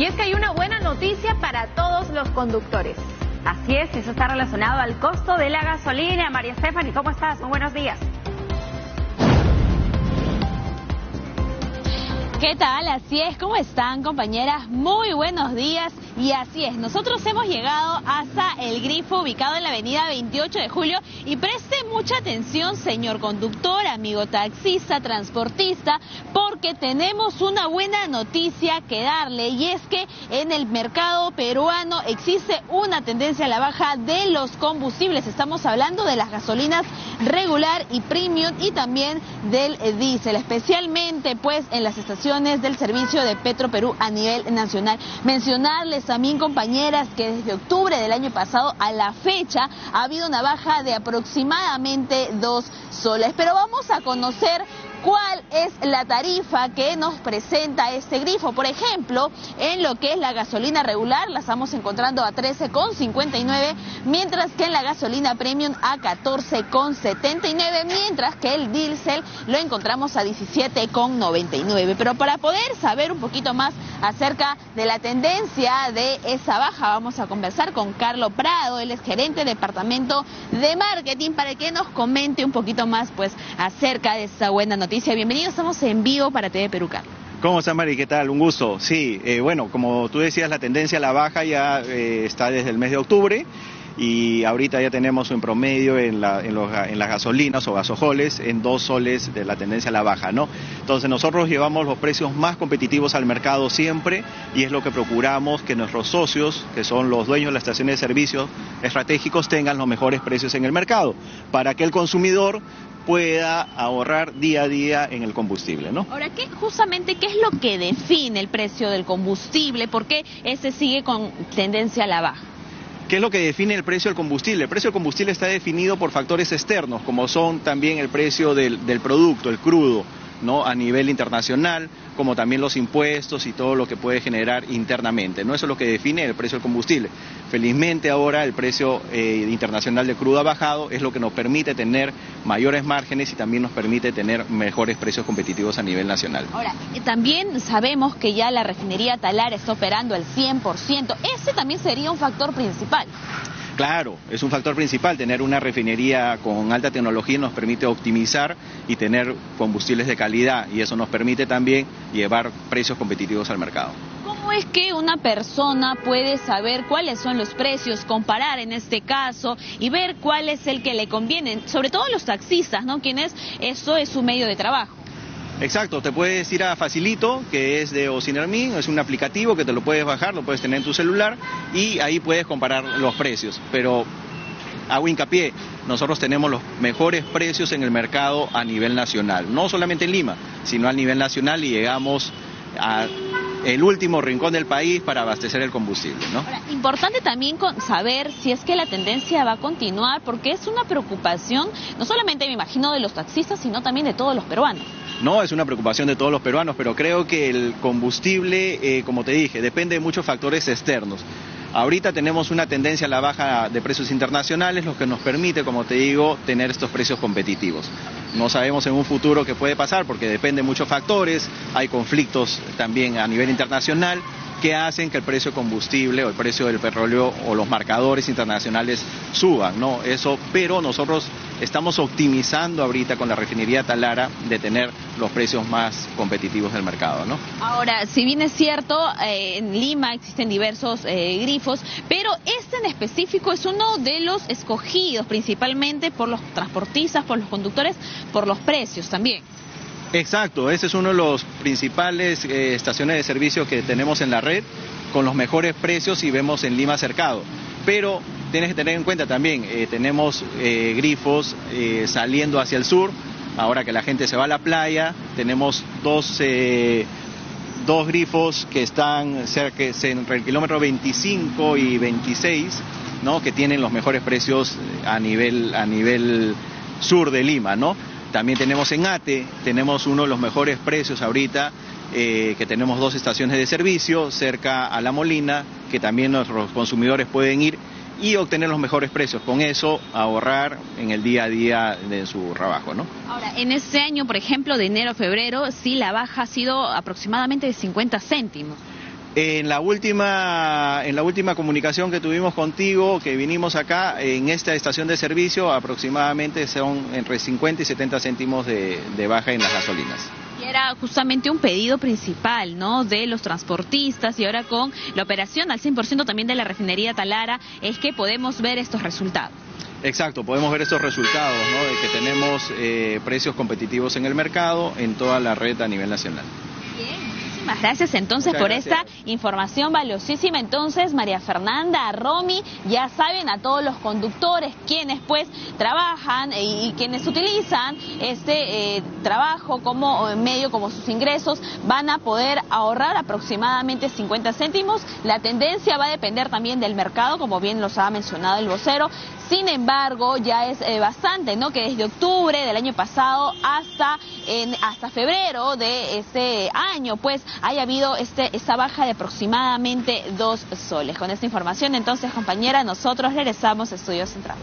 Y es que hay una buena noticia para todos los conductores. Así es, eso está relacionado al costo de la gasolina. María Stephanie, ¿cómo estás? Muy buenos días. ¿Qué tal? Así es, ¿cómo están, compañeras? Muy buenos días. Y así es, nosotros hemos llegado hasta el Grifo, ubicado en la avenida 28 de Julio. Y preste mucha atención, señor conductor, amigo taxista, transportista, porque tenemos una buena noticia que darle. Y es que en el mercado peruano existe una tendencia a la baja de los combustibles. Estamos hablando de las gasolinas regular y premium y también del diésel, especialmente pues en las estaciones del servicio de Petroperú a nivel nacional. Mencionarles también, compañeras, que desde octubre del año pasado a la fecha ha habido una baja de aproximadamente 2 soles. Pero vamos a conocer cuál es la tarifa que nos presenta este grifo. Por ejemplo, en lo que es la gasolina regular la estamos encontrando a 13,59, mientras que en la gasolina premium a 14,79, mientras que el diésel lo encontramos a 17,99. Pero para poder saber un poquito más acerca de la tendencia de esa baja, vamos a conversar con Carlos Prado. Él es gerente del departamento de marketing, para que nos comente un poquito más pues acerca de esa buena noticia. Bienvenido, estamos en vivo para TV Perú, Carlos. ¿Cómo estás, Mari? ¿Qué tal? Un gusto. Sí, bueno, como tú decías, la tendencia a la baja ya está desde el mes de octubre, y ahorita ya tenemos en promedio en las gasolinas o gasojoles en 2 soles de la tendencia a la baja, ¿no? Entonces nosotros llevamos los precios más competitivos al mercado siempre, y es lo que procuramos, que nuestros socios, que son los dueños de las estaciones de servicios estratégicos, tengan los mejores precios en el mercado, para que el consumidor pueda ahorrar día a día en el combustible, ¿no? Ahora, ¿qué es lo que define el precio del combustible? ¿Por qué ese sigue con tendencia a la baja? ¿Qué es lo que define el precio del combustible? El precio del combustible está definido por factores externos, como son también el precio del producto, el crudo, ¿no? A nivel internacional, como también los impuestos y todo lo que puede generar internamente, ¿no? Eso es lo que define el precio del combustible. Felizmente ahora el precio internacional de crudo ha bajado, es lo que nos permite tener mayores márgenes y también nos permite tener mejores precios competitivos a nivel nacional. Ahora, también sabemos que ya la refinería Talara está operando al 100%. Ese también sería un factor principal. Claro, es un factor principal. Tener una refinería con alta tecnología nos permite optimizar y tener combustibles de calidad, y eso nos permite también llevar precios competitivos al mercado. ¿Cómo es que una persona puede saber cuáles son los precios, comparar en este caso y ver cuál es el que le conviene? Sobre todo los taxistas, ¿no? Quienes eso es su medio de trabajo. Exacto, te puedes ir a Facilito, que es de Ocinermin, es un aplicativo que te lo puedes bajar, lo puedes tener en tu celular, y ahí puedes comparar los precios. Pero hago hincapié, nosotros tenemos los mejores precios en el mercado a nivel nacional, no solamente en Lima, sino a nivel nacional, y llegamos a el último rincón del país para abastecer el combustible, ¿no? Ahora, importante también saber si es que la tendencia va a continuar, porque es una preocupación, no solamente me imagino de los taxistas, sino también de todos los peruanos. No, es una preocupación de todos los peruanos, pero creo que el combustible, como te dije, depende de muchos factores externos. Ahorita tenemos una tendencia a la baja de precios internacionales, lo que nos permite, como te digo, tener estos precios competitivos. No sabemos en un futuro qué puede pasar, porque depende de muchos factores, hay conflictos también a nivel internacional que hacen que el precio del combustible o el precio del petróleo o los marcadores internacionales suban, ¿no? Eso, pero nosotros estamos optimizando ahorita con la refinería Talara de tener los precios más competitivos del mercado, ¿no? Ahora, si bien es cierto, en Lima existen diversos grifos, pero este en específico es uno de los escogidos principalmente por los transportistas, por los conductores, por los precios también. Exacto, ese es uno de los principales estaciones de servicio que tenemos en la red, con los mejores precios, y vemos en Lima Cercado. Pero tienes que tener en cuenta también, tenemos grifos saliendo hacia el sur, ahora que la gente se va a la playa, tenemos dos grifos que están cerca entre el kilómetro 25 y 26, ¿no? Que tienen los mejores precios a nivel sur de Lima, ¿no? También tenemos en Ate, tenemos uno de los mejores precios ahorita, que tenemos 2 estaciones de servicio cerca a La Molina, que también nuestros consumidores pueden ir y obtener los mejores precios. Con eso ahorrar en el día a día de su trabajo, ¿no? Ahora, en este año, por ejemplo, de enero a febrero, sí la baja ha sido aproximadamente de 50 céntimos. En la última comunicación que tuvimos contigo, que vinimos acá, en esta estación de servicio aproximadamente son entre 50 y 70 céntimos de baja en las gasolinas. Y era justamente un pedido principal, ¿no?, de los transportistas, y ahora con la operación al 100% también de la refinería Talara es que podemos ver estos resultados. Exacto, podemos ver estos resultados, ¿no?, de que tenemos precios competitivos en el mercado en toda la red a nivel nacional. Bien. Muchísimas gracias entonces por esta información valiosísima. Entonces, María Fernanda, Romy, ya saben, a todos los conductores quienes pues trabajan y quienes utilizan este trabajo como medio, como sus ingresos, van a poder ahorrar aproximadamente 50 céntimos. La tendencia va a depender también del mercado, como bien los ha mencionado el vocero. Sin embargo, ya es bastante, ¿no?, que desde octubre del año pasado hasta febrero de este año, pues haya habido esta baja de aproximadamente 2 soles. Con esta información, entonces, compañera, nosotros regresamos a Estudio Central.